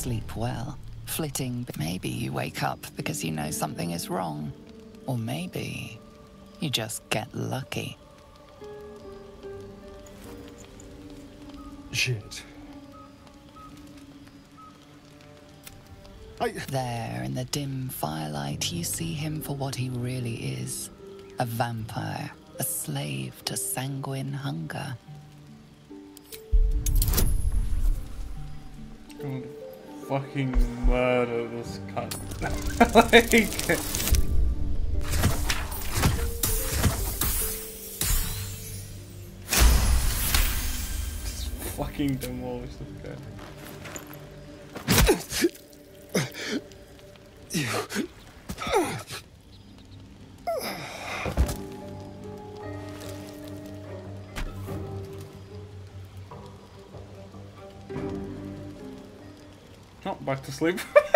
sleep well. Flitting, but maybe you wake up because you know something is wrong. Or maybe you just get lucky. Shit. There, in the dim firelight, you see him for what he really is. A vampire, a slave to sanguine hunger. I'm gonna fucking murder this cunt. Like... Just fucking demolish this guy. Oh, back to sleep.